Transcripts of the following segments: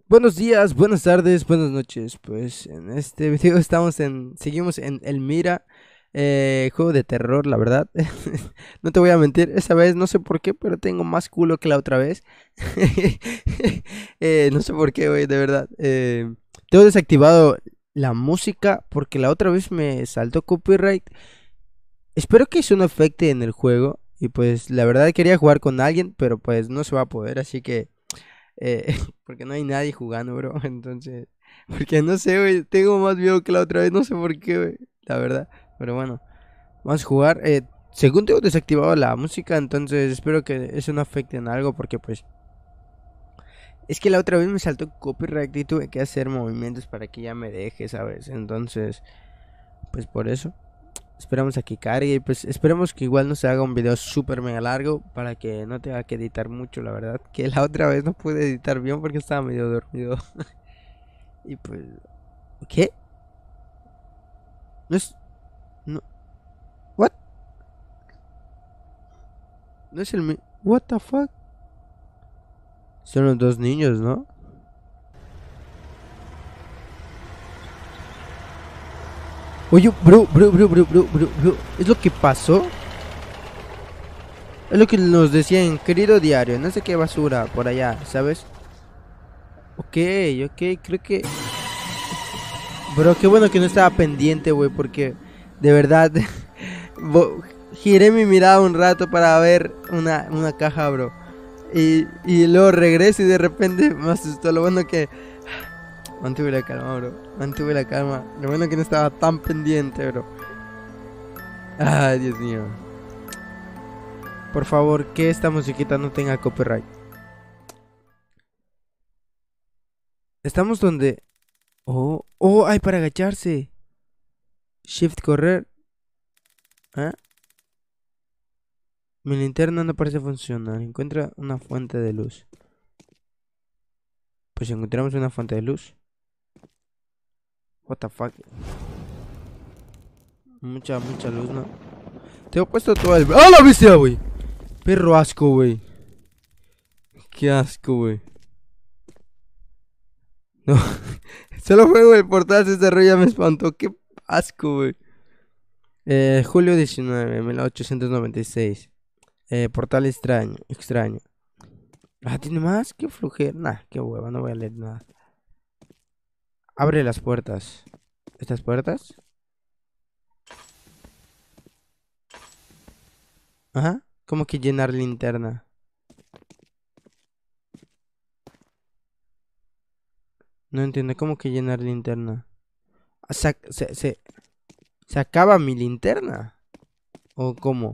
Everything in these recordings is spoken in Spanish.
Buenos días, buenas tardes, buenas noches. Pues en este video seguimos en el Mira, juego de terror, la verdad. No te voy a mentir, esa vez no sé por qué, pero tengo más culo que la otra vez. No sé por qué, güey, de verdad. Tengo desactivado la música porque la otra vez me saltó copyright. Espero que eso no afecte en el juego. Y pues la verdad quería jugar con alguien, pero pues no se va a poder, así que porque no hay nadie jugando, bro. Entonces, porque no sé, güey. Tengo más miedo que la otra vez. No sé por qué, güey. La verdad. Pero bueno, vamos a jugar. Según tengo desactivado la música, entonces espero que eso no afecte en algo. Porque, pues, es que la otra vez me saltó copyright y tuve que hacer movimientos para que ya me deje, ¿sabes? Entonces, pues por eso. Esperamos a que cargue y pues esperemos que igual no se haga un video súper mega largo para que no tenga que editar mucho, la verdad. Que la otra vez no pude editar bien porque estaba medio dormido. Y pues, ¿qué? No es, no, what? No es what the fuck? Son los dos niños, ¿no? Oye, bro, ¿es lo que pasó? Es lo que nos decían, querido diario, no sé qué basura por allá, ¿sabes? Ok, creo que... Bro, qué bueno que no estaba pendiente, güey, porque de verdad giré mi mirada un rato para ver una caja, bro. Y luego regreso y de repente me asustó. Lo bueno que mantuve la calma, bro. Mantuve la calma. Lo bueno que no estaba tan pendiente, bro. Ay, Dios mío. Por favor, que esta musiquita no tenga copyright. Estamos donde... Oh, hay para agacharse. Shift correr. ¿Ah? Mi linterna no parece funcionar. Encuentra una fuente de luz. Pues encontramos una fuente de luz. What the fuck. Mucha luz, ¿no? Te he puesto todo el... ¡Ah, la bestia, güey! Perro asco, güey. Qué asco, güey. No. Solo juego el portal se desarrolla, me espantó. Qué asco, güey. Julio 19, 1896. Portal extraño. Ah, ¿tiene más? Qué flujera. Nah, qué hueva, no voy a leer nada. Abre las puertas. ¿Estas puertas? Ajá. ¿Cómo que llenar linterna? No entiendo, ¿cómo que llenar linterna? Ah, ¿Se acaba mi linterna? ¿O cómo?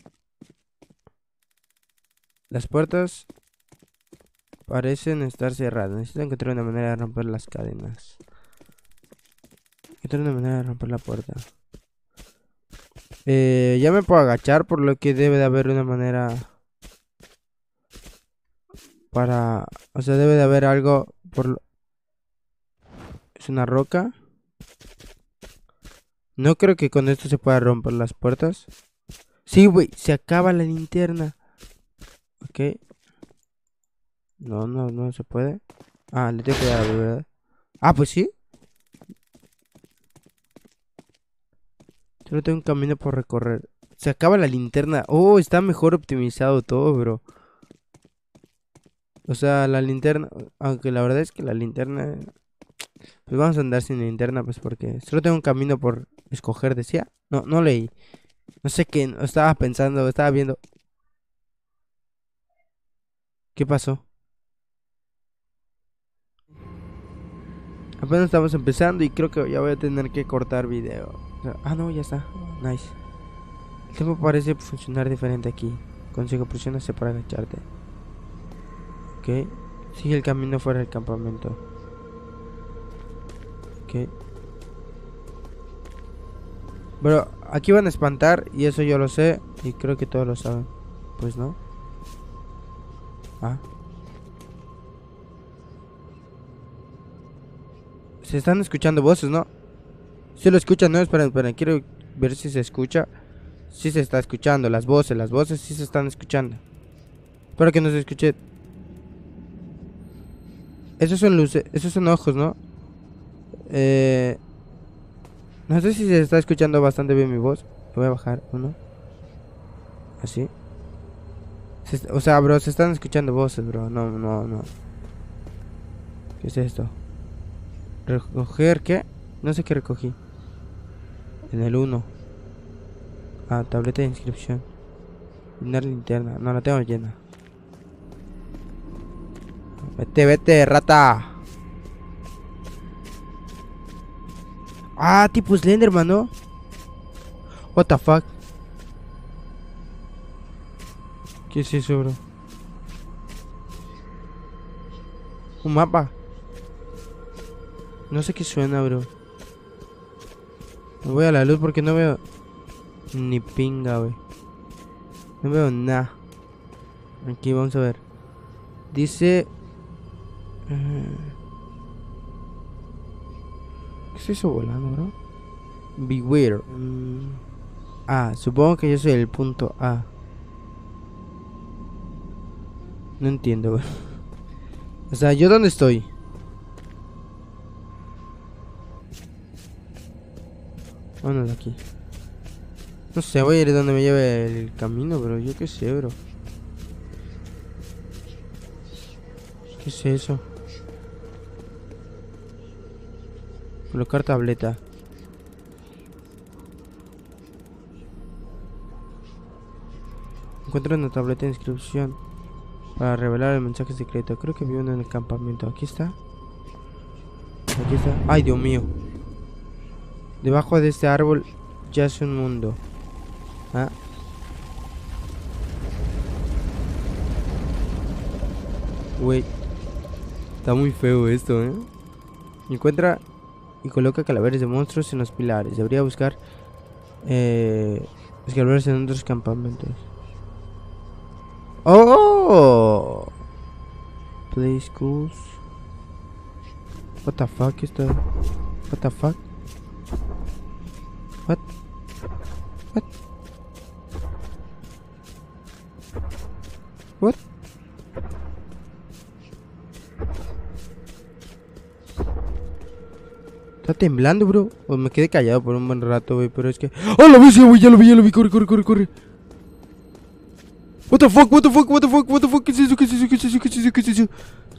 Las puertas parecen estar cerradas. Necesito encontrar una manera de romper las cadenas. Encontrar una manera de romper la puerta. Ya me puedo agachar, por lo que debe de haber una manera para... O sea, debe de haber algo por... Es una roca. No creo que con esto se pueda romper las puertas. Sí, güey, se acaba la linterna. Ok. No se puede. Ah, le tengo que dar, ¿verdad? Ah, pues sí. Solo tengo un camino por recorrer. Se acaba la linterna. Oh, está mejor optimizado todo, bro. O sea, la linterna... Aunque la verdad es que la linterna... Pues vamos a andar sin linterna, pues porque... Solo tengo un camino por escoger, decía. No leí. No sé qué. Estaba pensando, estaba viendo... ¿Qué pasó? Apenas estamos empezando y creo que ya voy a tener que cortar video. O sea, no, ya está. Nice. El tiempo parece funcionar diferente aquí. Consigo presiona C para agacharte. Ok. Sigue el camino fuera del campamento. Ok. Pero aquí van a espantar y eso yo lo sé. Y creo que todos lo saben. Pues no. Ah. Se están escuchando voces, ¿no? Si lo escuchan, no, esperen. Quiero ver si se escucha. Si se está escuchando, las voces sí se están escuchando. Espero que no se escuche. Esos son luces, esos son ojos, ¿no? No sé si se está escuchando bastante bien mi voz. Voy a bajar uno. Así. O sea, bro, se están escuchando voces, bro. No, no, no. ¿Qué es esto? ¿Recoger qué? No sé qué recogí. En el uno. Ah, tableta de inscripción. Llenar linterna. No, la tengo llena. Vete, vete, rata. Ah, tipo Slenderman, ¿no? What the fuck. ¿Qué es eso, bro? Un mapa. No sé qué suena, bro. Me voy a la luz porque no veo ni pinga, güey. No veo nada. Aquí vamos a ver. Dice... ¿qué es eso volando, bro? Beware. Ah, supongo que yo soy el punto A. No entiendo, bro. O sea, ¿yo dónde estoy? Vámonos de aquí. No sé, voy a ir donde me lleve el camino, pero yo qué sé, bro. ¿Qué es eso? Colocar tableta. Encuentra una tableta de inscripción para revelar el mensaje secreto. Creo que vi uno en el campamento. Aquí está. Aquí está. Ay, Dios mío. Debajo de este árbol yace un mundo. Ah. Güey. Está muy feo esto, ¿eh? Encuentra y coloca calaveras de monstruos en los pilares. Debería buscar escalaveras en otros campamentos. ¡Oh! Play schools. What the fuck is that? What the fuck? What? What? What? Está temblando, bro. Pues me quedé callado por un buen rato, güey. Pero es que... ¡oh, lo vi, güey! Ya lo vi, ya lo vi. Corre, corre, corre, corre. What the fuck, what the fuck, what the fuck, what the fuck. ¿Qué es eso? ¿Qué es eso? ¿Qué es eso? ¿Qué es eso? ¿Qué es eso?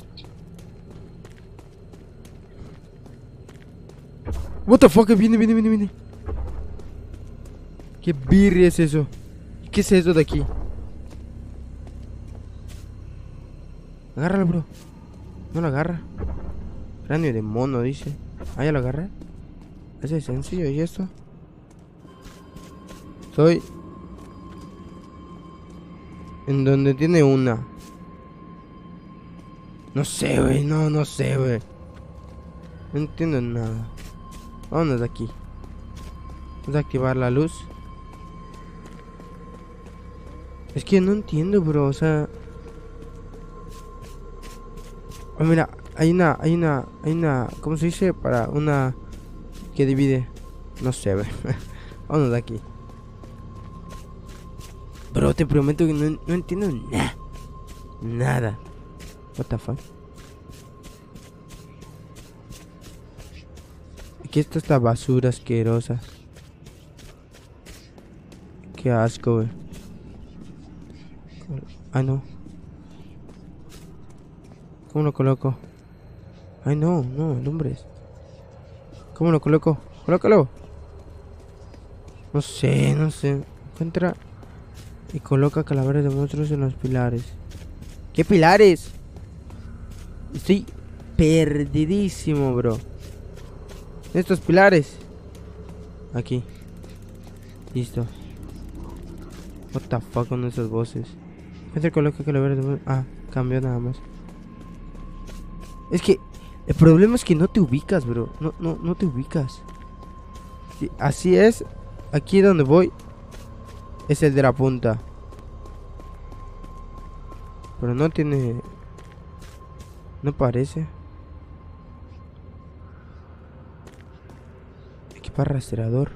What the fuck, viene, viene, viene, viene. ¿Qué birria es eso? ¿Qué es eso de aquí? Agárralo, bro. No lo agarra. Cráneo de mono, dice. Ah, ya lo agarré. Ese es sencillo, ¿y esto? Estoy en donde tiene una. No sé, güey. No, no sé, güey. No entiendo nada. Vámonos de aquí. Vamos a activar la luz. Es que no entiendo, bro. O sea... oh, mira. Hay una... ¿cómo se dice? Para una... que divide. No sé, güey. Vámonos de aquí. Bro, te prometo que no entiendo nada. Nada. What the fuck. Aquí está esta basura asquerosa. Qué asco, güey. Ah, no. ¿Cómo lo coloco? Ay, no, no, hombres. ¿Cómo lo coloco? ¡Colócalo! No sé, no sé. Encuentra y coloca calaveras de monstruos en los pilares. ¿Qué pilares? Estoy perdidísimo, bro. Estos pilares. Aquí. Listo. What the fuck con esas voces. Encuentra y coloca calaveras de monstruos. Ah, cambió nada más. Es que el problema es que no te ubicas, bro. No te ubicas. Sí, así es. Aquí donde voy es el de la punta. Pero no tiene... no parece. Equipar rastreador.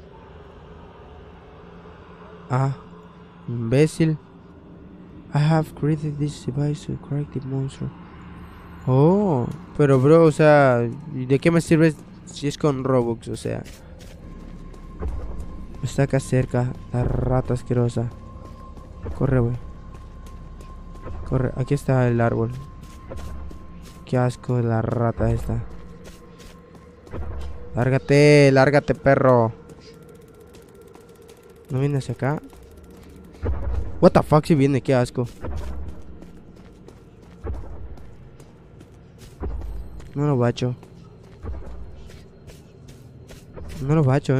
Ah, imbécil. I have created this device to correct the monster. Oh, pero bro, o sea, ¿y de qué me sirve si es con Robux? O sea, está acá cerca, la rata asquerosa. Corre, güey. Corre, aquí está el árbol. Qué asco de la rata esta. Lárgate, lárgate, perro. ¿No viene hacia acá? What the fuck si viene, qué asco. No lo bacho. No lo bacho,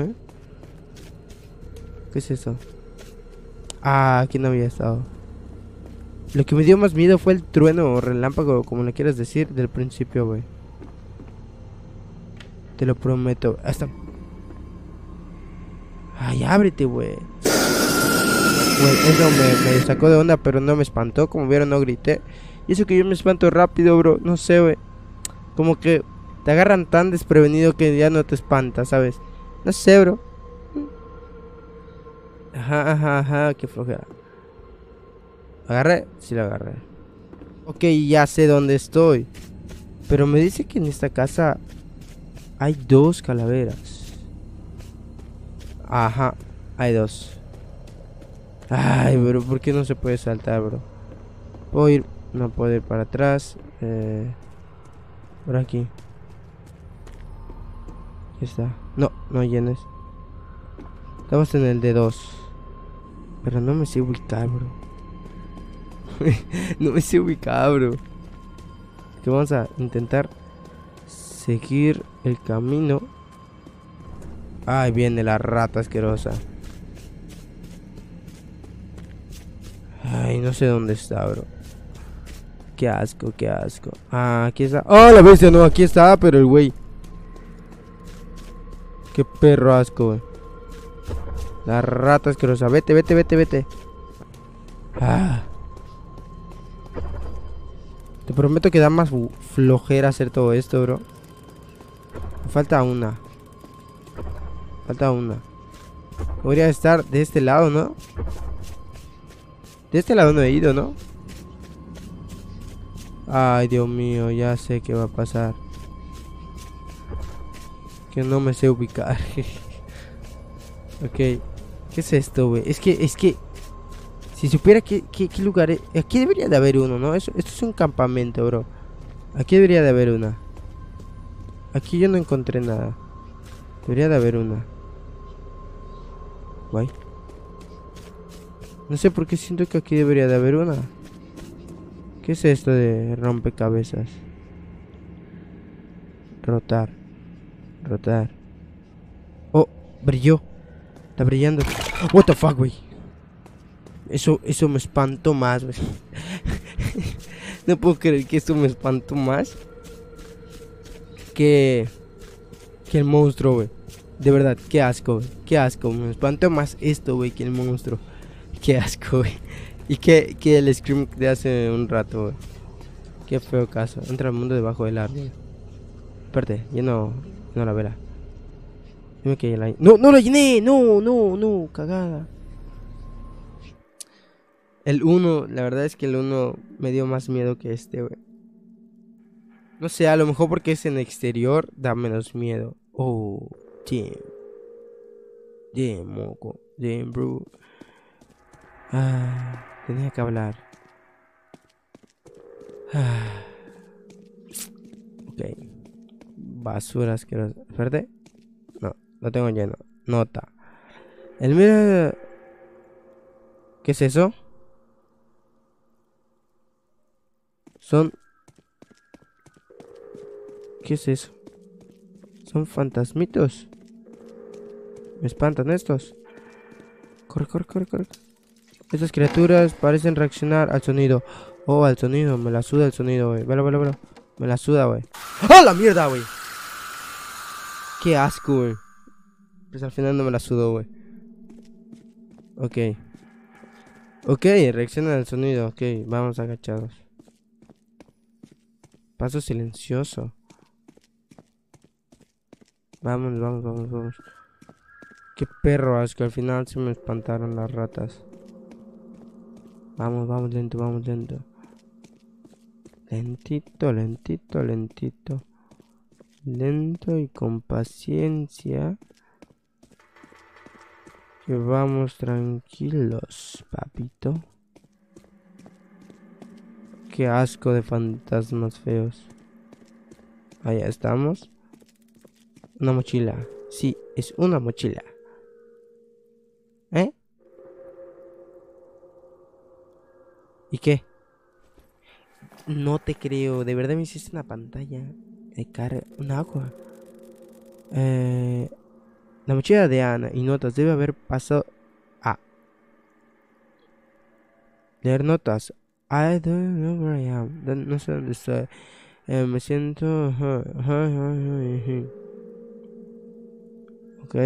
¿Qué es eso? Ah, aquí no había estado. Lo que me dio más miedo fue el trueno o relámpago, como le quieras decir, del principio, güey. Te lo prometo. Hasta... Ay, ábrete, güey. Güey, eso me sacó de onda, pero no me espantó. Como vieron, no grité. Y eso que yo me espanto rápido, bro. No sé, güey. Como que te agarran tan desprevenido que ya no te espanta, ¿sabes? No sé, bro. Ajá, ajá, ajá. Qué flojera. ¿Agarré? Sí, lo agarré. Ok, ya sé dónde estoy. Pero me dice que en esta casa hay dos calaveras. Ajá, hay dos. Ay, bro, ¿por qué no se puede saltar, bro? Puedo ir, no puedo ir para atrás. Por aquí. Aquí está. No, no llenes. Estamos en el de dos. Pero no me sé ubicar, bro. No me sé ubicar, bro. Que vamos a intentar seguir el camino. Ay, viene la rata asquerosa. Ay, no sé dónde está, bro. Qué asco, qué asco. Ah, aquí está. ¡Oh, la bestia! No, aquí está, pero el güey. Qué perro asco, güey. La rata asquerosa. Vete, vete, vete, vete. Ah. Te prometo que da más flojera hacer todo esto, bro. Me falta una. Falta una. Podría estar de este lado, ¿no? De este lado no he ido, ¿no? Ay, Dios mío, ya sé qué va a pasar. Que no me sé ubicar. Ok. ¿Qué es esto, güey? Es que... Si supiera qué lugar es... Aquí debería de haber uno, ¿no? Esto es un campamento, bro. Aquí debería de haber una. Aquí yo no encontré nada. Debería de haber una. Guay. No sé por qué siento que aquí debería de haber una. ¿Qué es esto de rompecabezas? Rotar. Rotar. Oh, brilló. Está brillando. What the fuck, güey. Eso me espantó más, güey. No puedo creer que esto me espantó más que el monstruo, güey. De verdad, qué asco, güey. Qué asco. Me espantó más esto, güey, que el monstruo. Qué asco, güey. Y que el scream de hace un rato, güey. Qué feo caso. Entra al mundo debajo del árbol. Espérate, lleno la vela. Dime que la... ¡No, no la llené! ¡No, no, no! Cagada. El uno, la verdad es que el uno me dio más miedo que este, güey. No sé, a lo mejor porque es en exterior, da menos miedo. Oh, damn. Damn, moco. Damn, bro. Ah, tenía que hablar. Ah, ok. Basura asquerosa. ¿Verde? No, lo tengo lleno. Nota. El mira... ¿Qué es eso? Son... ¿Qué es eso? Son fantasmitos. Me espantan estos. Corre, corre, corre, corre. Estas criaturas parecen reaccionar al sonido. Oh, al sonido. Me la suda el sonido, güey. Velo, velo, velo. Me la suda, güey. ¡Ah, la mierda, güey! Qué asco, güey. Pues al final no me la sudo, güey. Ok. Ok, reacciona al sonido. Ok, vamos agachados. Paso silencioso. Vamos, vamos, vamos, vamos. Qué perro asco. Al final se me espantaron las ratas. Vamos, vamos lento, vamos lento. Lentito, lentito, lentito. Lento y con paciencia. Que vamos tranquilos, papito. Qué asco de fantasmas feos. Allá estamos. Una mochila. Sí, es una mochila. ¿Eh? ¿Y qué? No te creo. De verdad me hiciste una pantalla de carga. Un agua. La mochila de Ana y notas. Debe haber pasado. Ah, leer notas. I don't know where I am. No sé dónde estoy. Me siento. Ok.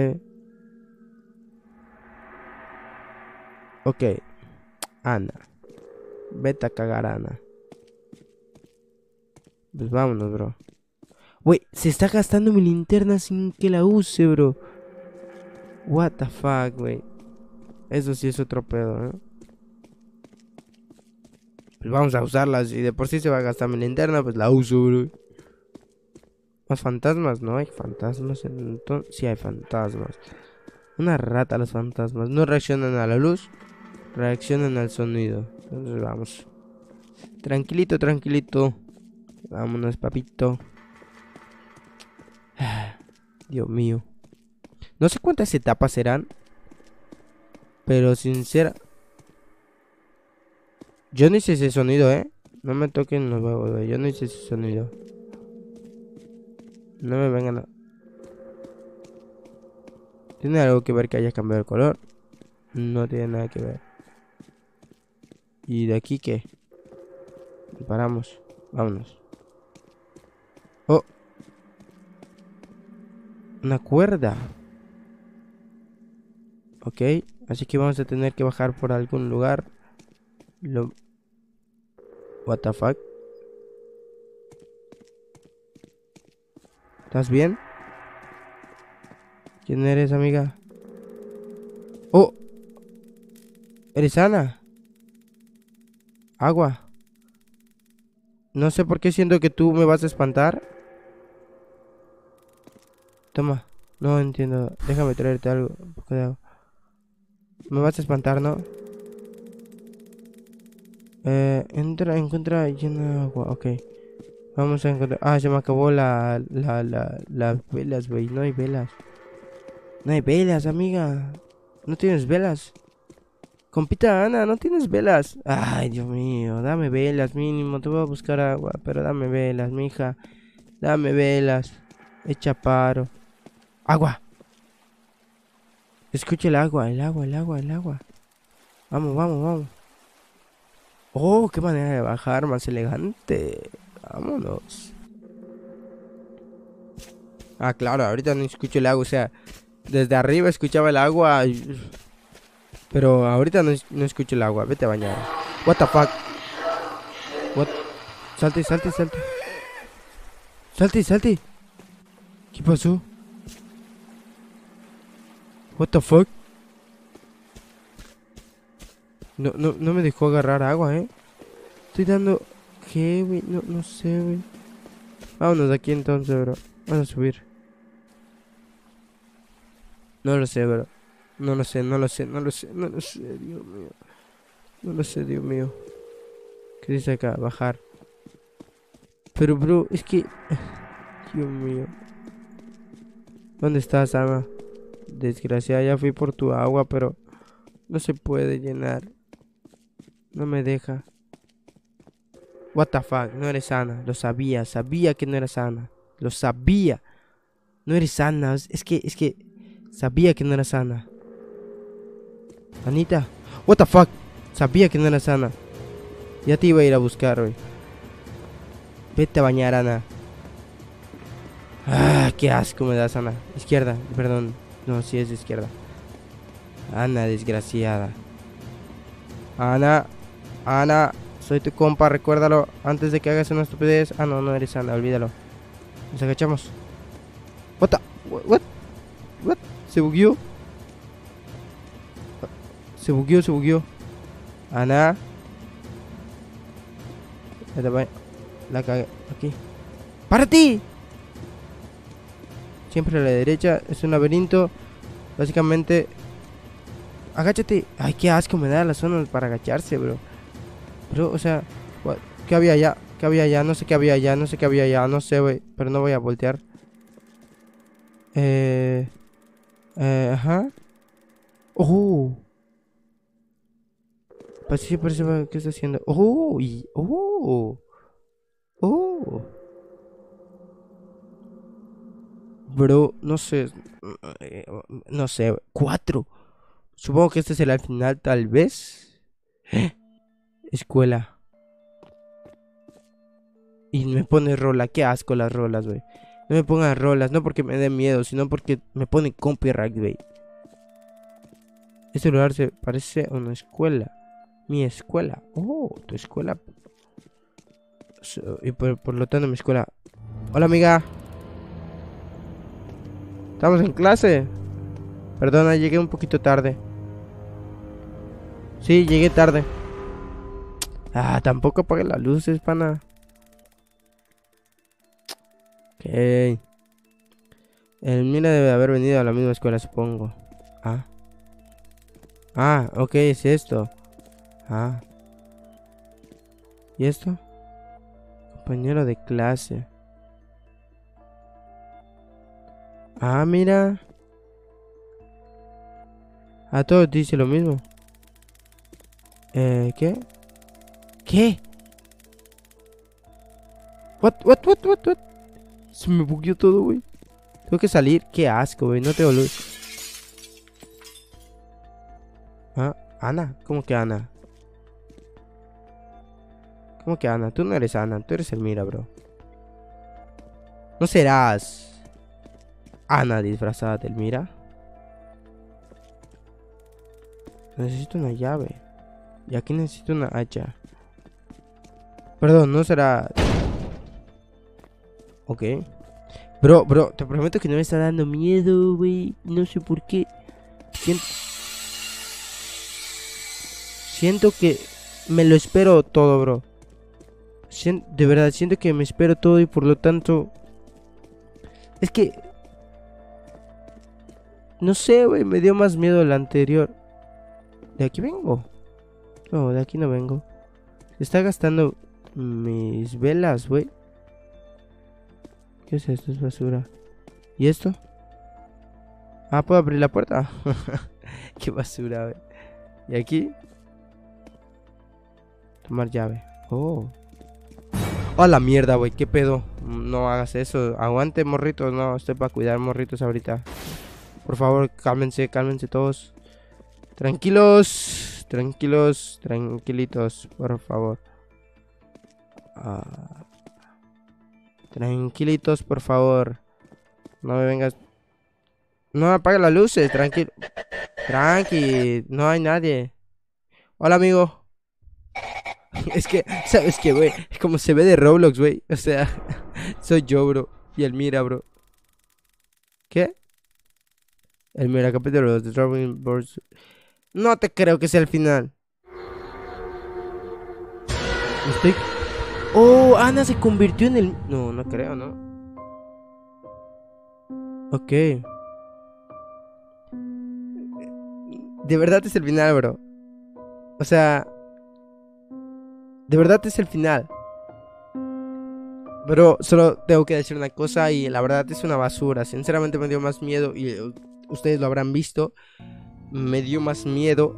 Ok. Ana. Vete a cagar, Ana. Pues vámonos, bro. Wey, se está gastando mi linterna sin que la use, bro. What the fuck, wey. Eso sí es otro pedo, ¿eh? Pues vamos a usarla. Si de por sí se va a gastar mi linterna, pues la uso, bro. Más fantasmas, ¿no? Hay fantasmas en sí hay fantasmas. Una rata los fantasmas. No reaccionan a la luz, reaccionan al sonido. Entonces vamos. Tranquilito, tranquilito. Vámonos, papito. Dios mío. No sé cuántas etapas serán. Pero sincera. Yo no hice ese sonido, ¿eh? No me toquen los huevos, güey. Yo no hice ese sonido. No me vengan a... ¿Tiene algo que ver que haya cambiado el color? No tiene nada que ver. ¿Y de aquí qué? Paramos. Vámonos. Oh. Una cuerda. Ok. Así que vamos a tener que bajar por algún lugar. What the fuck? ¿Estás bien? ¿Quién eres, amiga? Oh. ¿Eres Ana? Agua. No sé por qué siento que tú me vas a espantar. Toma. No entiendo. Déjame traerte algo. Un poco de agua. Me vas a espantar, ¿no? Encuentra llena de agua. Ok. Vamos a encontrar. Ah, se me acabó las velas, güey. No hay velas. No hay velas, amiga. No tienes velas. Compita Ana, no tienes velas. Ay, Dios mío. Dame velas, mínimo. Te voy a buscar agua. Pero dame velas, mija. Dame velas. Echa paro. Agua. Escucha el agua, el agua, el agua, el agua. Vamos, vamos, vamos. Oh, qué manera de bajar más elegante. Vámonos. Ah, claro, ahorita no escucho el agua. O sea, desde arriba escuchaba el agua. Pero ahorita no escucho el agua. Vete a bañar. What the fuck. What? Salte, salte, salte. Salte, salte. ¿Qué pasó? What the fuck. No me dejó agarrar agua, Estoy dando... ¿Qué, güey? No sé, güey. Vámonos de aquí entonces, bro. Vamos a subir. No lo sé, bro. No lo sé, no lo sé, no lo sé, no lo sé, Dios mío. No lo sé, Dios mío. ¿Qué dice acá? Bajar. Pero, bro, es que... Dios mío. ¿Dónde estás, Ama? Desgraciada, ya fui por tu agua, pero... No se puede llenar. No me deja. What the fuck, no eres Ana. Lo sabía, sabía que no eras Ana. Lo sabía. No eres Ana. Es que sabía que no eras Ana. Anita. What the fuck. Sabía que no eras Ana. Ya te iba a ir a buscar, güey. Vete a bañar, Ana. Ah, qué asco me das, Ana. Izquierda, perdón. No, sí es de izquierda. Ana, desgraciada. Ana. Ana. Soy tu compa, recuérdalo. Antes de que hagas una estupidez. Ah, no, no eres Ana, olvídalo. Nos agachamos. What the... What? Se bugueó. Se bugueó. Ana. La cagué. Aquí. ¡Para ti! Siempre a la derecha. Es un laberinto. Básicamente. Agáchate. Ay, qué asco me da la zona para agacharse, bro. Bro, o sea. ¿Qué había allá? ¿Qué había allá? No sé qué había allá. No sé qué había allá. No sé, güey. Pero no voy a voltear. Ajá. Oh. Pasillo parece. ¿Qué está haciendo? Oh. Oh. Oh. Bro, no sé. No sé. Cuatro. Supongo que este será el final, tal vez. Escuela. Y me pone rola. Qué asco las rolas, güey. No me pongan rolas, no porque me dé miedo, sino porque me pone copyright, güey. Este lugar se parece a una escuela. Mi escuela. Oh, tu escuela. Y por lo tanto, mi escuela. Hola, amiga. Estamos en clase. Perdona, llegué un poquito tarde. Sí, llegué tarde. Ah, tampoco apagué las luces, pana. Ok. El Mira debe haber venido a la misma escuela, supongo. Ah. Ah, ok, es esto. Ah. ¿Y esto? Compañero de clase. Ah, mira. A todos dice lo mismo. ¿Qué? ¿Qué? What? Se me bugueó todo, güey. Tengo que salir. Qué asco, güey. No tengo luz. Ah, Ana. ¿Cómo que Ana? ¿Cómo que Ana? Tú no eres Ana. Tú eres Elmira, bro. No serás Ana disfrazada de Elmira. Necesito una llave. Y aquí necesito una hacha. Perdón, no será. Ok. Bro, te prometo que no me está dando miedo, güey. No sé por qué. Siento que me lo espero todo, bro. De verdad, siento que me espero todo y por lo tanto. Es que. No sé, güey. Me dio más miedo el anterior. ¿De aquí vengo? No, de aquí no vengo. Se está gastando mis velas, güey. ¿Qué es esto? Es basura. ¿Y esto? Ah, ¿puedo abrir la puerta? Qué basura, güey. ¿Y aquí? Tomar llave. Oh. ¡Oh, la mierda, güey! ¿Qué pedo? No hagas eso. Aguante, morritos. No, estoy para cuidar morritos ahorita. Por favor, cálmense, cálmense todos. Tranquilos. Tranquilos, tranquilitos, por favor. Tranquilitos, por favor. No me vengas. No apague las luces, tranquilo. Tranqui, no hay nadie. Hola, amigo. Es que, ¿sabes qué, güey? Como se ve de Roblox, güey. O sea, soy yo, bro. Y el Mira, bro. ¿Qué? El Mira capítulo de Drawing Boards. No te creo que sea el final. Estoy. Oh, Ana se convirtió en el. No, no creo, ¿no? Ok. De verdad es el final, bro. O sea, de verdad es el final. Pero solo tengo que decir una cosa y la verdad es una basura. Sinceramente me dio más miedo y ustedes lo habrán visto. Me dio más miedo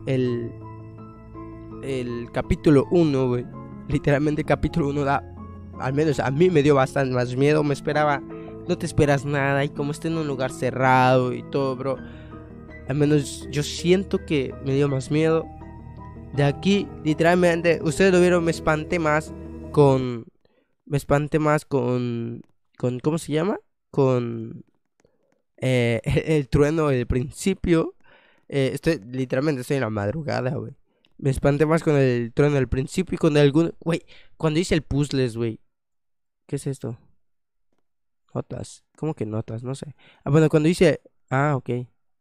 el capítulo 1, güey. Literalmente el capítulo 1 da, al menos a mí me dio bastante más miedo. Me esperaba, no te esperas nada y como está en un lugar cerrado y todo, bro. Al menos yo siento que me dio más miedo. De aquí, literalmente, ustedes lo vieron, con... Me espanté más con ¿cómo se llama? Con el trueno del principio. Literalmente estoy en la madrugada, güey. Me espanté más con el trueno del principio y con algún... Güey, cuando hice el puzzles, güey. ¿Qué es esto? Notas. ¿Cómo que notas? No sé. Ah, bueno, cuando hice... Ah, ok.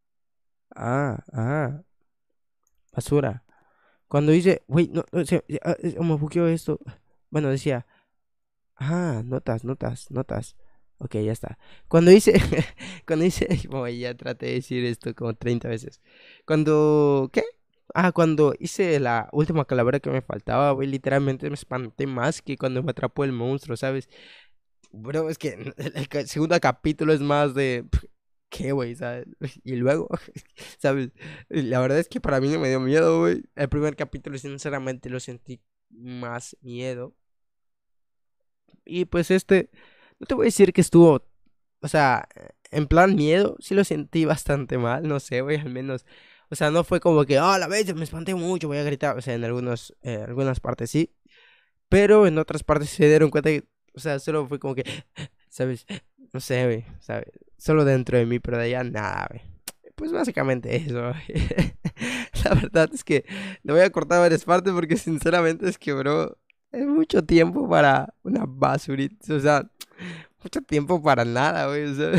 Ah. Basura. Cuando hice... Güey, no, me bugueó esto. Bueno, decía... Ah, notas, notas, notas. Ok, ya está. Cuando hice, cuando hice, Boy, ya traté de decir esto como 30 veces. ¿Qué? Ah, cuando hice la última calavera que me faltaba, güey, literalmente me espanté más que cuando me atrapó el monstruo, ¿sabes? Bro, es que el segundo capítulo es más de, ¿qué, güey? ¿Sabes? Y luego, ¿sabes? La verdad es que para mí no me dio miedo, güey. El primer capítulo, sinceramente, lo sentí más miedo. Y pues no te voy a decir que estuvo, o sea, en plan miedo, sí lo sentí bastante mal, no sé, güey, al menos, o sea, no fue como que, la vez me espanté mucho, voy a gritar, o sea, algunas partes sí, pero en otras partes se dieron cuenta que, o sea, solo fue como que, ¿sabes? No sé, güey, ¿sabes? Solo dentro de mí, pero de allá nada, güey. Pues básicamente eso, güey. La verdad es que le voy a cortar varias partes porque sinceramente es que, bro, es mucho tiempo para una basurita, o sea, mucho tiempo para nada, güey, o sea.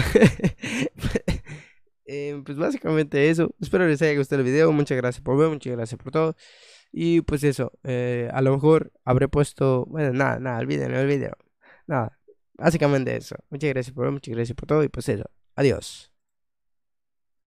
Pues básicamente eso. Espero les haya gustado el video. Muchas gracias por ver, muchas gracias por todo. Y pues eso, a lo mejor habré puesto, bueno, nada, nada, olvídenlo, olvídenlo. Nada, básicamente eso. Muchas gracias por ver, muchas gracias por todo y pues eso. Adiós.